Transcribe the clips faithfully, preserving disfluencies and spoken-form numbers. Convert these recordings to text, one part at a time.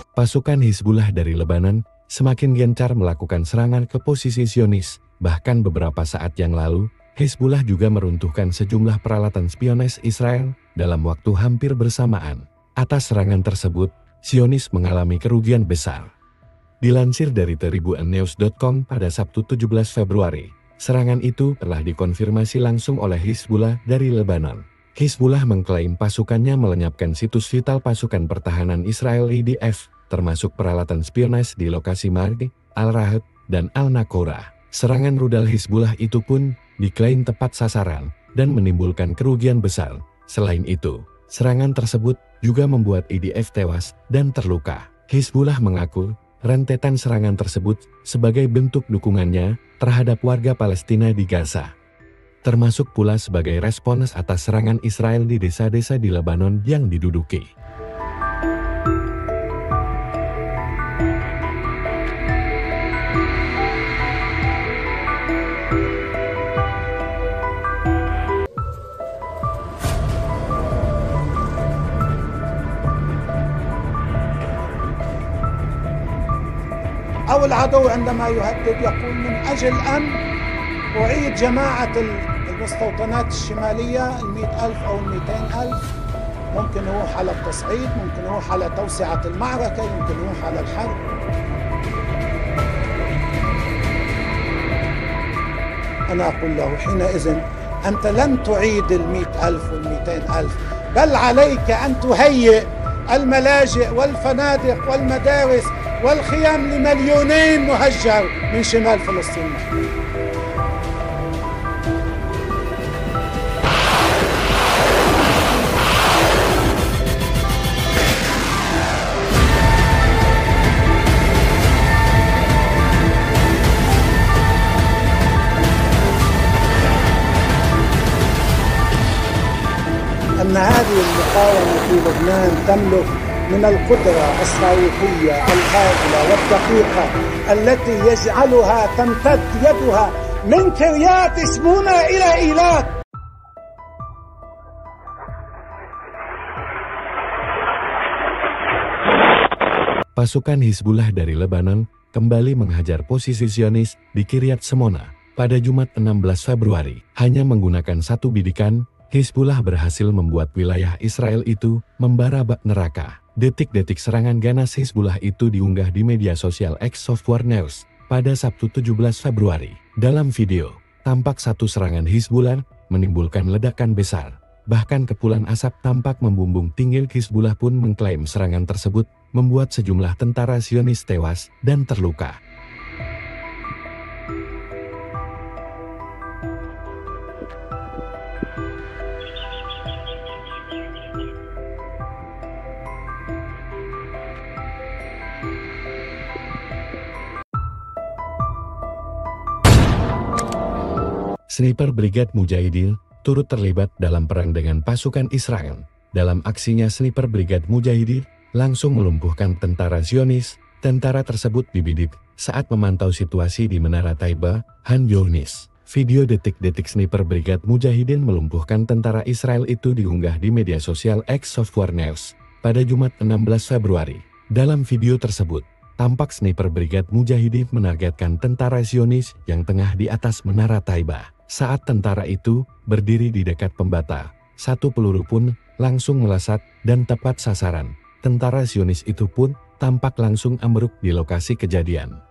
Pasukan Hizbullah dari Lebanon semakin gencar melakukan serangan ke posisi Zionis. Bahkan beberapa saat yang lalu, Hizbullah juga meruntuhkan sejumlah peralatan spiones Israel dalam waktu hampir bersamaan. Atas serangan tersebut, Zionis mengalami kerugian besar. Dilansir dari tribun news dot com pada Sabtu tujuh belas Februari, serangan itu telah dikonfirmasi langsung oleh Hizbullah dari Lebanon. Hizbullah mengklaim pasukannya melenyapkan situs vital pasukan pertahanan Israel I D F, termasuk peralatan spiones di lokasi Marg, Al-Rahad, dan Al-Naqoura. Serangan rudal Hizbullah itu pun diklaim tepat sasaran dan menimbulkan kerugian besar. Selain itu, serangan tersebut juga membuat I D F tewas dan terluka. Hizbullah mengaku rentetan serangan tersebut sebagai bentuk dukungannya terhadap warga Palestina di Gaza, termasuk pula sebagai respons atas serangan Israel di desa-desa di Lebanon yang diduduki. أو العدو عندما يهدد يقول من أجل أن أعيد جماعة المستوطنات الشمالية المئة ألف أو المئتين ألف، ممكن يروح على التصعيد، ممكن يروح على توسعة المعركة، يمكن يروح على الحرب. أنا أقول له حينئذ أنت لن تعيد المئة ألف والمئتين ألف، بل عليك أن تهيئ الملاجئ والفنادق والمدارس والخيام لمليونين مهجر من شمال فلسطين. أن هذه المقاومة في لبنان تملك من القدرة الصاروخية الهائلة والدقيقة التي يجعلها تمتد يدها من كريات سمونة إلى إيلات. Pasukan Hizbullah dari Lebanon kembali menghajar posisi Zionis di Kiryat Shmona pada Jumat enam belas Februari. Hanya menggunakan satu bidikan, Hizbullah berhasil membuat wilayah Israel itu membara bak neraka. Detik-detik serangan ganas Hizbullah itu diunggah di media sosial X Software News pada Sabtu tujuh belas Februari. Dalam video, tampak satu serangan Hizbullah menimbulkan ledakan besar. Bahkan kepulan asap tampak membumbung tinggi. Hizbullah pun mengklaim serangan tersebut membuat sejumlah tentara Zionis tewas dan terluka. Sniper Brigade Mujahidin turut terlibat dalam perang dengan pasukan Israel. Dalam aksinya, Sniper Brigade Mujahidin langsung melumpuhkan tentara Zionis. Tentara tersebut dibidik saat memantau situasi di Menara Taiba, Han Younis. Video detik-detik Sniper Brigade Mujahidin melumpuhkan tentara Israel itu diunggah di media sosial X Software News pada Jumat enam belas Februari. Dalam video tersebut, tampak Sniper Brigade Mujahidin menargetkan tentara Zionis yang tengah di atas Menara Taiba. Saat tentara itu berdiri di dekat pembata, satu peluru pun langsung melesat dan tepat sasaran. Tentara Zionis itu pun tampak langsung ambruk di lokasi kejadian.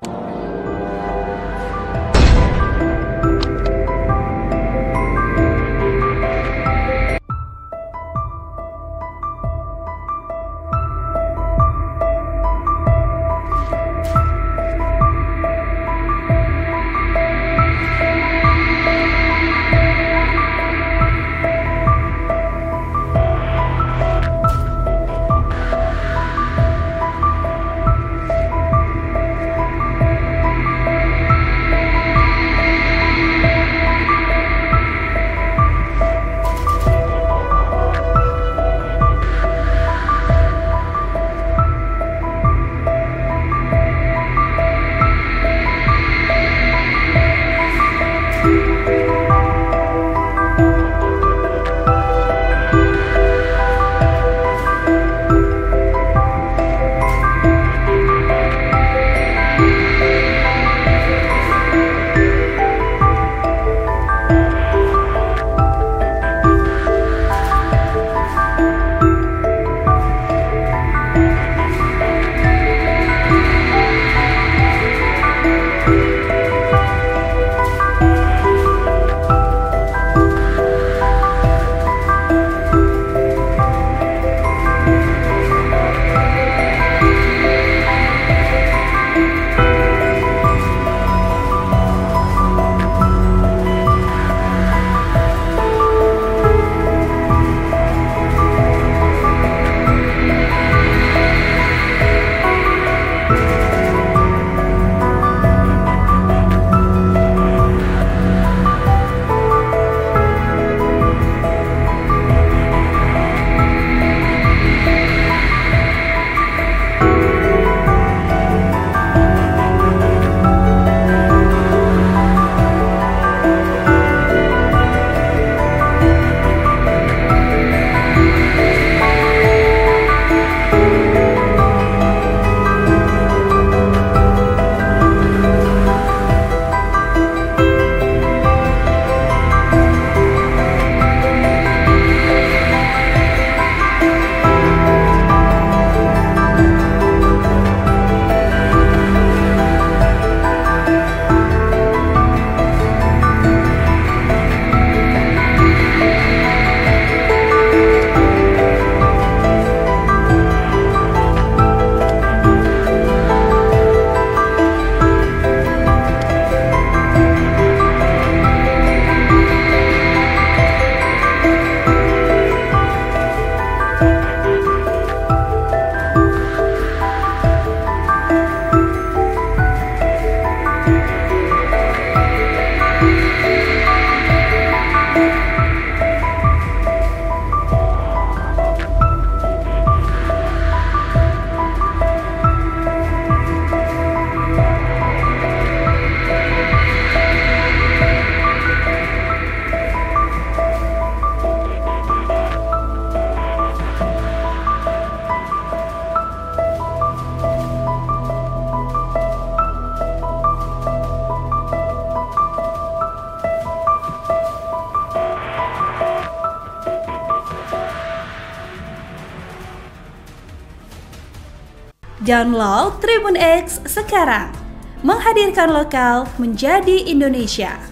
Download Tribun X sekarang, menghadirkan lokal menjadi Indonesia.